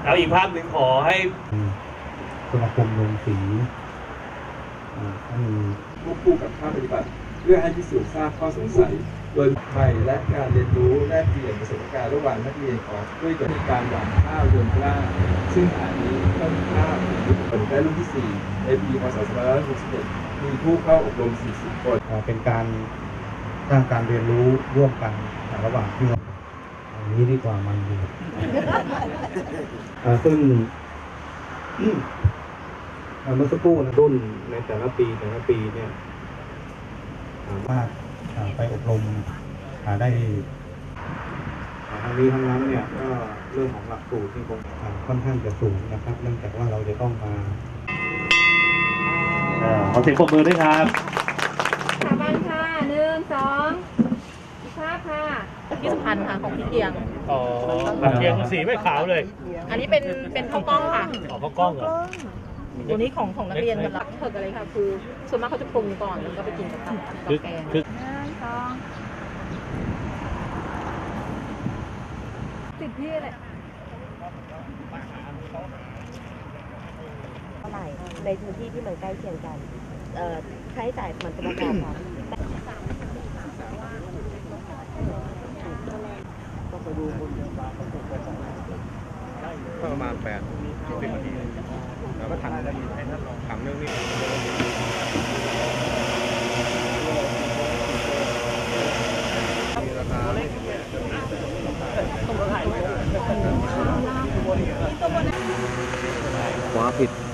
แล้วอีกภาพหนึ่งขอให้สมาคมโรงสีมีควบคู่กับภาคปฏิบัติเพื่อให้พิสูจน์ทราบข้อสงสัยโดยใหม่และการเรียนรู้แลกเปลี่ยนประสบการณ์ระหว่างนักเรียนของด้วยการหว่านข้าวยนต์กล้าซึ่งขณะนี้ต้นข้าวผลได้รุ่นที่ 4 ในปีพ.ศ. 2561มีผู้เข้าอบรม 40 คนเป็นการสร้างการเรียนรู้ร่วมกันระหว่างพี่น้องอันนี้ดีกว่ามันดีซึ่งเมื่อสักครู่รุ่นในแต่ละปีเนี่ยสามารถไปอบรมได้ทั้งนี้ทั้งนั้นเนี่ยก็เรื่องของหลักสูตรที่ค่อนข้างจะสูงนะครับเนื่องจากว่าเราจะต้องมาขอเสียงปรบมือด้วยครับสถาบันค่ะ1 2อีกภาพค่ะที่สุพรรณค่ะของพี่เกียงเกียงสีไม่ขาวเลยอันนี้เป็นข้าวกล้องค่ะข้าวกล้องเหรอตัวนี้ของนักเรียนกันละเถิกอะไรค่ะคือส่วนมากเขาจะปรุงก่อนแล้วก็ไปกินกับแกง 1 2ติดพี่เลยเท่าไหร่ในพื้นที่ที่มันใกล้เคียงกันค่าใช้จ่ายมันจะประกอบกันประมาณ8-10 นาทีแล้วก็ถังนึงนี่ราคาว้าผิด